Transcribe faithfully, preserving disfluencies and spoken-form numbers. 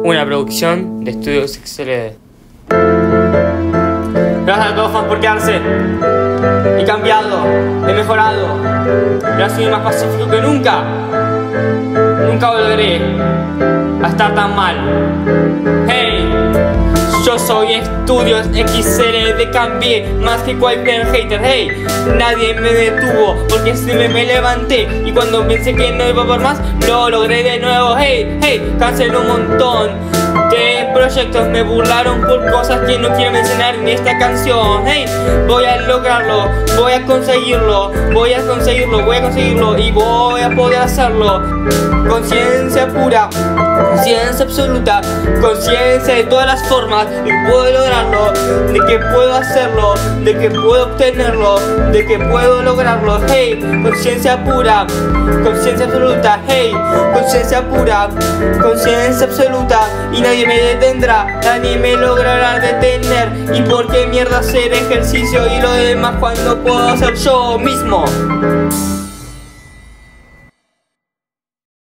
Una producción de Estudios X L D. Gracias a todos fans por quedarse. He cambiado, he mejorado. Ahora soy más pacífico que nunca. Nunca volveré a estar tan mal. Hey, yo soy Estudios X L D, cambié más que cualquier hater. Hey, nadie me detuvo porque siempre me levanté. Y cuando pensé que no iba por más, lo logré de nuevo. Hey, hey, cancelé un montón de proyectos, me burlaron por cosas que no quiero mencionar en esta canción. Hey, voy a lograrlo, voy a conseguirlo, voy a conseguirlo, voy a conseguirlo y voy a poder hacerlo. Conciencia pura, conciencia absoluta, conciencia de todas las formas de que puedo lograrlo, de que puedo hacerlo, de que puedo obtenerlo, de que puedo lograrlo. Hey, conciencia pura, conciencia absoluta. Hey, conciencia pura, conciencia absoluta. Y nadie me detendrá, nadie me logrará detener. ¿Y por qué mierda hacer ejercicio y lo demás cuando puedo hacer yo mismo?